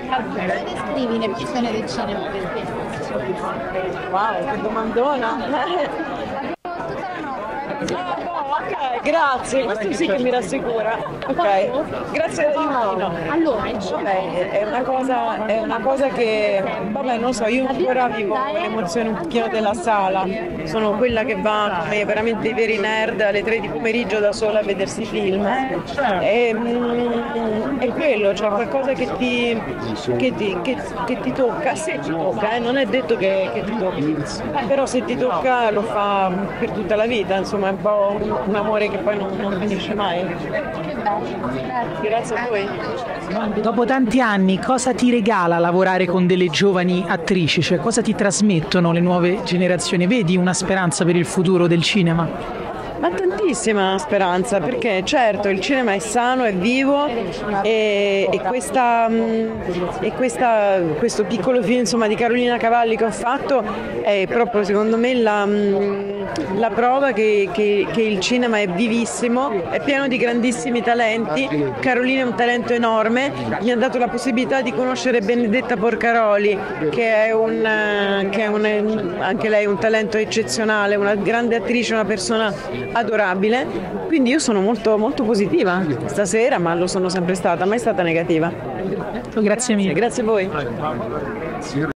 Come descrivi l'emozione del cinema per te? Wow, che domandona! Ok, grazie, questo sì che mi rassicura. Ok, grazie dell'aiutino. Allora, Vabbè, è una cosa che, vabbè, non so, io ancora vivo l'emozione un pochino della sala. Sono quella che va come veramente i veri nerd alle 3 di pomeriggio da sola a vedersi film. È quello, cioè qualcosa che ti tocca, se ti tocca, non è detto che ti tocchi, però se ti tocca lo fa per tutta la vita, insomma è un po' un amore che poi non finisce mai. Grazie a voi. Dopo tanti anni, cosa ti regala lavorare con delle giovani attrici? Cioè, cosa ti trasmettono le nuove generazioni? Vedi una speranza per il futuro del cinema? Ma tantissima speranza, perché certo il cinema è sano, è vivo e questo piccolo film, insomma, di Carolina Cavalli che ho fatto è proprio secondo me la prova che il cinema è vivissimo, è pieno di grandissimi talenti. Carolina è un talento enorme, mi ha dato la possibilità di conoscere Benedetta Porcaroli che è anche lei un talento eccezionale, una grande attrice, una persona adorabile, quindi io sono molto, molto positiva stasera, ma lo sono sempre stata, mai stata negativa. Grazie mille. Grazie a voi.